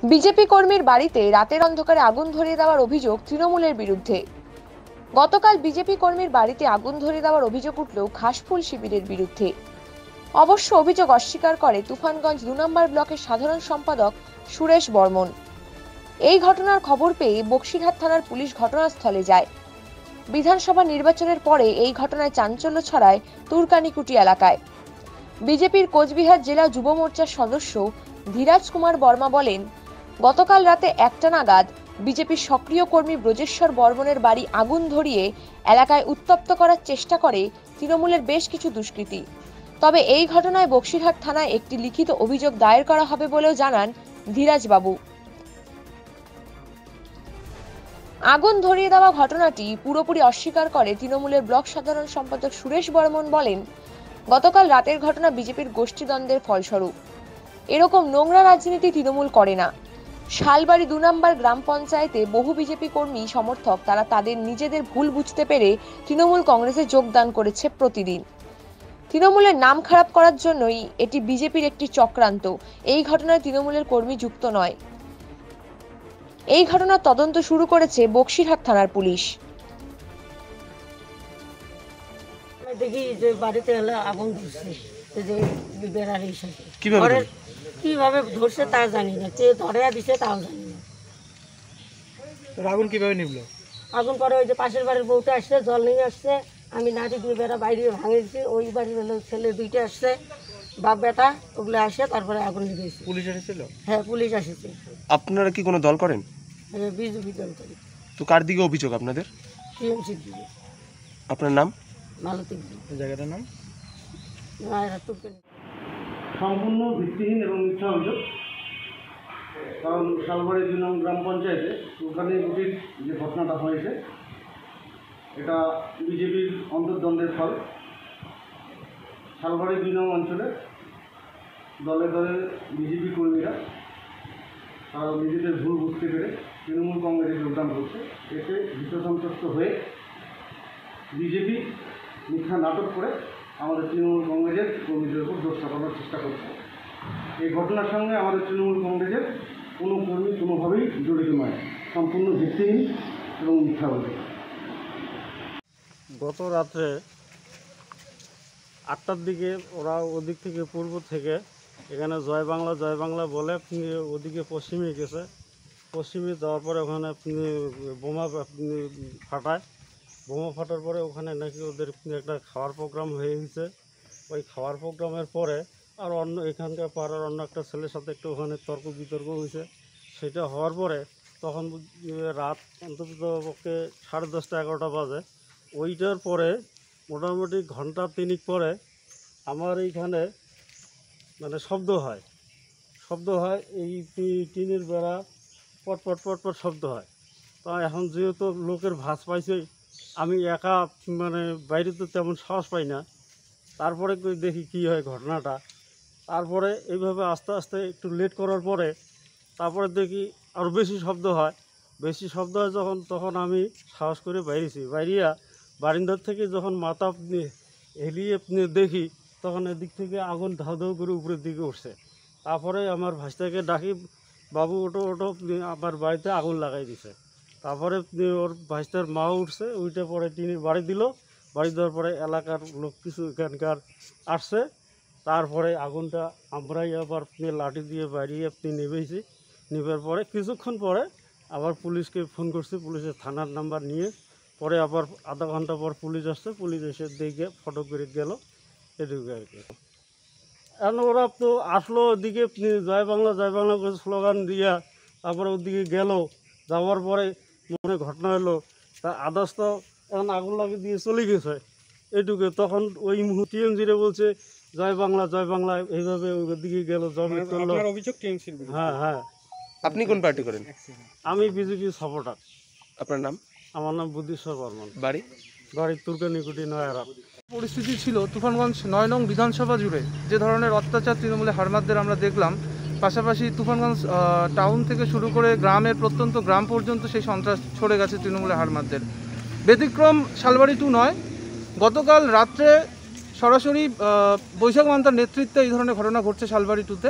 BJP কর্মীর বাড়িতে রাতের অন্ধকারে আগুন ধরিয়ে দেওয়ার অভিযোগ তৃণমূলের বিরুদ্ধে। গতকাল বিজেপি কর্মীর বাড়িতে আগুন ধরিয়ে দেওয়ার অভিযোগ উঠল ঘাসফুল শিবিরের বিরুদ্ধে। অবশ্য অভিযোগ অস্বীকার করে তুফানগঞ্জ ২ নম্বর ব্লকের সাধারণ সম্পাদক সুরেশ বর্মন। এই ঘটনার খবর পেয়ে বক্সিরহাট থানার পুলিশ ঘটনাস্থলে যায়। বিধানসভা নির্বাচনের পরে এই ঘটনায় চাঞ্চল্য ছড়ায় তুরকানিকুটি এলাকায়। বিজেপির কোচবিহার জেলা যুব মোর্চার সদস্য ধীরাজ কুমার বর্মা বলেন, গতকাল রাতে ১টা নাগাদ বিজেপির সক্রিয় কর্মী ব্রজেশ্বর বর্মনের বাড়ি আগুন ধরিয়ে এলাকায় উত্তপ্ত করার চেষ্টা করে তৃণমূলের বেশ কিছু দুষ্কৃতী। তবে এই ঘটনায় বক্সিরহাট থানায় একটি লিখিত অভিযোগ দায়ের করা হবে বলেও জানান ধীরাজ বাবু। আগুন ধরিয়ে দেওয়া ঘটনাটি পুরোপুরি অস্বীকার করে তৃণমূলের ব্লক সাধারণ সম্পাদক সুরেশ বর্মন। বলেন, গতকাল রাতের ঘটনা বিজেপির গোষ্ঠীদ্বন্দ্বের ফলস্বরূপ। এরকম নোংরা রাজনীতি তৃণমূল করে না। শালবাড়ি ২ নম্বর গ্রাম পঞ্চায়েতে বহু বিজেপি কর্মী সমর্থক তারা তাদের নিজেদের ভুল বুঝতে পেরে তৃণমূল কংগ্রেসে যোগদান করেছে প্রতিদিন। তৃণমূলের নাম খারাপ করার জন্যই এটি বিজেপির একটি চক্রান্ত। এই ঘটনায় তৃণমূলের কর্মী যুক্ত নয়। এই ঘটনার তদন্ত শুরু করেছে বক্সিরহাট থানার পুলিশ। দেখি যে বাড়িতে এলে আগুন ধরছে, যে বেড়ার হিসাবে কিভাবে ধরছে তা জানি না, কে ধরে দিছে তাও জানি না। আগুন কিভাবে নিবলো? আগুন পরে ওই যে পাশের বাড়ির বউটা আসছে, জল নিয়ে আসছে, আমি নাটি দিয়ে বেড়া বাইরে ভাঙিয়েছি, ওই বাড়ির হলো ছেলে 2টা আসছে, বাপ বেটা ওগুলো আসে, তারপরে আগুন লেগেছে। পুলিশ এসেছিল? হ্যাঁ, পুলিশ এসেছে। আপনারা কি কোনো দল করেন? হ্যাঁ, বিজেপি দল করি। তো কার দিকে অভিযোগ আপনাদের? টিএমসির দিকে। আপনার নাম? মালতী। জায়গাটার নাম সম্পূর্ণ ভিত্তিহীন এবং মিথ্যা অভিযোগ। কারণ শালবাড়ি ২ নং গ্রাম পঞ্চায়েতে তুরকানিকুটির যে ঘটনাটা হয়েছে, এটা বিজেপির অন্তর্দ্বন্দ্বের ফল। শালবাড়ি ২ নং অঞ্চলে দলে দলে বিজেপি কর্মীরা তারা নিজেদের ভুল বুঝতে পেরে তৃণমূল কংগ্রেসে যোগদান করছে। এতে ভীতসন্ত্রস্ত হয়ে বিজেপি মিথ্যা নাটক করে আমাদের তৃণমূল কংগ্রেসের কর্মীদের উপর দোষ চাপানোর চেষ্টা করছে। এই ঘটনার সঙ্গে আমাদের তৃণমূল কংগ্রেসের কোনো কর্মী কোনোভাবেই জড়িত নয়, সম্পূর্ণ ভিত্তিহীন এবং মিথ্যা অভিযোগ। গত রাত্রে 8টার দিকে ওরা ওদিক থেকে পূর্ব থেকে এখানে জয় বাংলা বলে ওদিকে পশ্চিমে গেছে। পশ্চিমে যাওয়ার পরে ওখানে বোমা ফাটায়। বোমা ফাটার পরে ওখানে নাকি ওদের একটা খাওয়ার প্রোগ্রাম হয়ে গেছে। ওই খাওয়ার প্রোগ্রামের পরে আর অন্য এখানকার পাড়ার অন্য একটা ছেলের সাথে একটু ওখানে তর্ক বিতর্ক হয়েছে। সেটা হওয়ার পরে তখন রাত অন্তত পক্ষে 10:30 11টা বাজে। ওইটার পরে মোটামুটি ঘন্টা 3 পরে আমার এইখানে মানে শব্দ হয়, এই টিনের বেড়া পট শব্দ হয়। তা এখন যেহেতু লোকের ভাস পাইছে, আমি একা মানে বাইরে তো তেমন সাহস পাই না। তারপরে দেখি কি হয় ঘটনাটা। তারপরে এইভাবে আস্তে আস্তে একটু লেট করার পরে তারপরে দেখি আরও বেশি শব্দ হয় যখন, তখন আমি সাহস করে বাইরিয়া বারিন্দার থেকে যখন মাথা হেলিয়ে দেখি, তখন এদিক থেকে আগুন ধাউ ধাউ করে উপরের দিকে উঠছে। তারপরে আমার ভাইটাকে ডাকি, বাবু ওটো আমার বাড়িতে আগুন লাগাই দিছে। তারপরে ওর ভাইটার মাও উঠছে, উঠে পরে টিনের বাড়ি দিল। বাড়ি দেওয়ার পরে এলাকার লোক কিছু এখানকার আসছে। তারপরে আগুনটা আমরাই আবার লাঠি দিয়ে বাড়িয়ে নেবেছি। নেবার পরে কিছুক্ষণ পরে আবার পুলিশকে ফোন করছি, পুলিশের থানার নাম্বার নিয়ে পরে আবার আধা ঘন্টা পর পুলিশ আসছে। পুলিশ এসে দেখে ফটো করে গেল, এটুকু আর কি। এখন ওরা তো আসলো ওদিকে জয় বাংলা করে স্লোগান দিয়া, তারপরে ওদিকে গেল। যাওয়ার পরে মনে ঘটনা হলো, তা আদার্স তো এখন আগুন লাগিয়ে দিয়ে চলে গেছে এটুকু। তখন ওই মুহূর্তে টিএমসিরে বলছে জয় বাংলা এইভাবে ওদিকে গেল, জমিট করলো। হ্যাঁ। আপনি কোন পার্টি করেন? আমি বিজেপি সাপোর্টার। আপনার নাম? আমার নাম বুদ্ধেশ্বর বর্মন। বাড়ি তুরকানিকুটি নয়ারা। পরিস্থিতি ছিল তুফানগঞ্জ 9 নং বিধানসভা জুড়ে যে ধরনের অত্যাচার তৃণমূলের হারমাদদের আমরা দেখলাম, পাশাপাশি তুফানগঞ্জ টাউন থেকে শুরু করে গ্রামের প্রত্যন্ত গ্রাম পর্যন্ত সেই সন্ত্রাস ছড়ে গেছে তৃণমূলের হারমাদদের। ব্যতিক্রম শালবাড়ি 2 নয়, গতকাল রাত্রে সরাসরি বৈশাখ মান্তার নেতৃত্বে এই ধরনের ঘটনা ঘটছে শালবাড়ি 2-তে।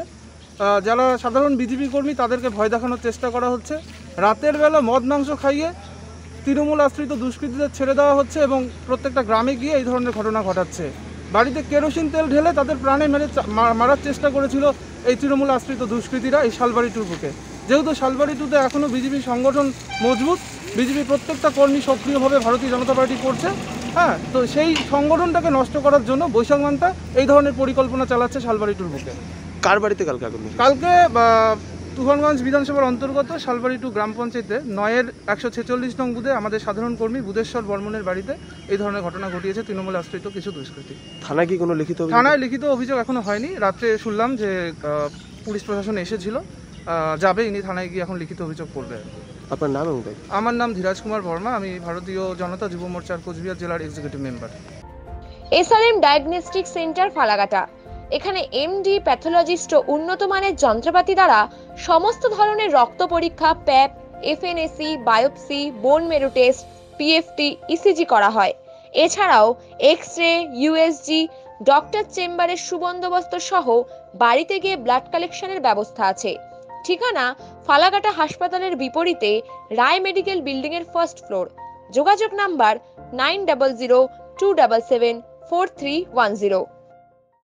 যারা সাধারণ বিজেপি কর্মী তাদেরকে ভয় দেখানোর চেষ্টা করা হচ্ছে। রাতের বেলা মদ মাংস খাইয়ে তৃণমূল আশ্রিত দুষ্কৃতীদের ছেড়ে দেওয়া হচ্ছে এবং প্রত্যেকটা গ্রামে গিয়ে এই ধরনের ঘটনা ঘটাচ্ছে। বাড়িতে কেরোসিন তেল ঢেলে তাদের প্রাণে মারার চেষ্টা করেছিল এই তৃণমূল আশ্রিত দুষ্কৃতীরা এই শালবাড়ি টুর বুকে। যেহেতু শালবাড়ি টুতে এখনও বিজেপি সংগঠন মজবুত, বিজেপি প্রত্যেকটা কর্মী সক্রিয়ভাবে ভারতীয় জনতা পার্টি করছে, হ্যাঁ, তো সেই সংগঠনটাকে নষ্ট করার জন্য বৈশাখ মান্তা এই ধরনের পরিকল্পনা চালাচ্ছে শালবাড়ি টুর বুকে। কার বাড়িতে কালকে আগুন ধরেছে? কালকে তুফানগঞ্জ বিধানসভার অন্তর্গত শালবাড়ি টু গ্রাম পঞ্চায়েতে 9-এর 146 নং বুথে আমাদের সাধারণ কর্মী বুধেশ্বর বর্মনের বাড়িতে এই ধরনের ঘটনা ঘটিয়েছে তৃণমূল আশ্রিত কিছু দুষ্কৃতী। থানায় কি কোনো লিখিত অভিযোগ? থানায় লিখিত অভিযোগ এখনো হয়নি। রাত্রে শুনলাম যে পুলিশ প্রশাসন এসেছিল, যাবে, ইনি থানায় গিয়ে এখন লিখিত অভিযোগ করবে। আপনার নাম এবং দায়িত্ব? আমার নাম ধীরাজ কুমার বর্মা, আমি ভারতীয় জনতা যুব মোর্চার Cooch Behar executive member. SRM diagnostic centre Falakata. এখানে এমডি, প্যাথোলজিস্ট ও উন্নত মানের যন্ত্রপাতি দ্বারা সমস্ত ধরনের রক্ত পরীক্ষা, প্যাপ, FNAC, বায়োপসি, বোন মেরু টেস্ট, PFT, ECG করা হয়। এছাড়াও এক্স-রে, USG, ডক্টর চেম্বারের সুবন্দোবস্ত সহ বাড়িতে গিয়ে ব্লাড কালেকশনের ব্যবস্থা আছে। ঠিকানা ফালাকাটা হাসপাতালের বিপরীতে রায় মেডিকেল বিল্ডিং এর 1st ফ্লোর। যোগাযোগ নাম্বার 9002774310।